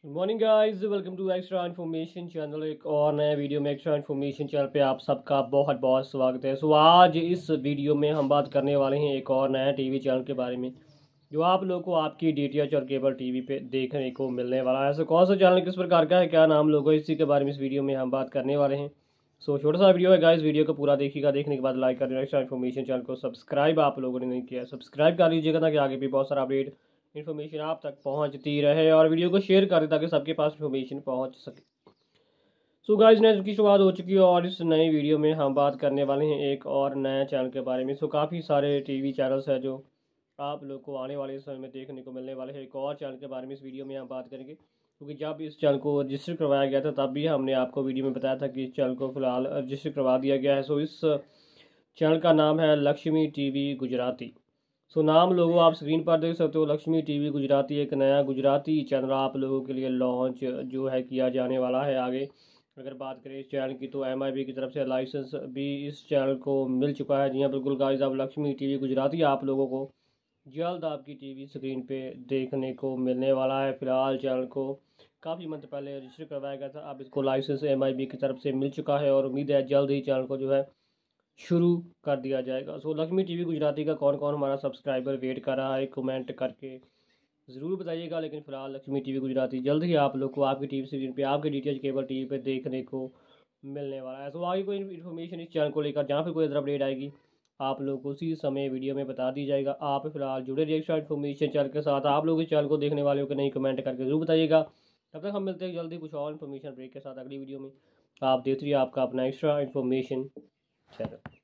Morning guys, welcome to extra information channel. एक और नए वीडियो में एक्स्ट्रा इन्फॉर्मेशन चैनल पे आप सबका बहुत बहुत स्वागत है। सो आज इस वीडियो में हम बात करने वाले हैं एक और नया टीवी चैनल के बारे में जो आप लोगों को आपकी डीटीएच और केबल टीवी पे देखने को मिलने वाला है। सो कौन सा चैनल किस प्रकार का है, क्या नाम लोगो, इसी के बारे में इस वीडियो में हम बात करने वाले हैं। सो छोटा सा वीडियो है गाइस, वीडियो को पूरा देखिएगा। देखने के बाद लाइक कर देना। एक्स्ट्रा इन्फॉर्मेशन चैनल को सब्सक्राइब आप लोगों ने नहीं किया, सब्सक्राइब कर लीजिएगा ताकि आगे भी बहुत सारा अपडेट इन्फॉर्मेशन आप तक पहुंचती रहे, और वीडियो को शेयर करें ताकि सबके पास इन्फॉर्मेशन पहुंच सके। सो गाइस, नेक्स्ट की शुरुआत हो चुकी है और इस नई वीडियो में हम बात करने वाले हैं एक और नया चैनल के बारे में। सो काफ़ी सारे टीवी चैनल्स हैं जो आप लोग को आने वाले समय में देखने को मिलने वाले हैं। एक और चैनल के बारे में इस वीडियो में हम बात करेंगे, क्योंकि जब इस चैनल को रजिस्टर करवाया गया था तब भी हमने आपको वीडियो में बताया था कि इस चैनल को फिलहाल रजिस्टर करवा दिया गया है। सो इस चैनल का नाम है लक्ष्मी टीवी गुजराती। सो नाम लोगों आप स्क्रीन पर देख सकते हो, लक्ष्मी टीवी गुजराती। एक नया गुजराती चैनल आप लोगों के लिए लॉन्च जो है किया जाने वाला है। आगे अगर बात करें इस चैनल की तो MIB की तरफ से लाइसेंस भी इस चैनल को मिल चुका है। जी हाँ, बिल्कुल गाइस, अब लक्ष्मी टीवी गुजराती आप लोगों को जल्द आपकी टीवी स्क्रीन पे देखने को मिलने वाला है। फिलहाल चैनल को काफ़ी मंथ पहले रजिस्टर करवाया गया था, अब इसको लाइसेंस MIB की तरफ से मिल चुका है और उम्मीद है जल्द ही चैनल को जो है शुरू कर दिया जाएगा। सो लक्ष्मी टीवी गुजराती का कौन कौन हमारा सब्सक्राइबर वेट कर रहा है, कमेंट करके ज़रूर बताइएगा। लेकिन फिलहाल लक्ष्मी टीवी गुजराती जल्द ही आप लोग को आपकी टीवी स्क्रीन पे, आपके DTH केबल टीवी पे देखने को मिलने वाला है। सो आगे कोई इन्फॉर्मेशन इस चैनल को लेकर जहाँ पर कोई अदर अपडेट आएगी आप लोग को उसी समय वीडियो में बता दी जाएगा। आप फिलहाल जुड़े रहिए एक्स्ट्रा इन्फॉर्मेशन चैनल के साथ। आप लोग इस चैनल को देखने वाले हो कि नहीं, कमेंट करके जरूर बताइएगा। तब तक हम मिलते हैं जल्दी कुछ और इन्फॉर्मेशन ब्रेक के साथ अगली वीडियो में। आप देखते रहिए आपका अपना एक्स्ट्रा इन्फॉर्मेशन चैनल।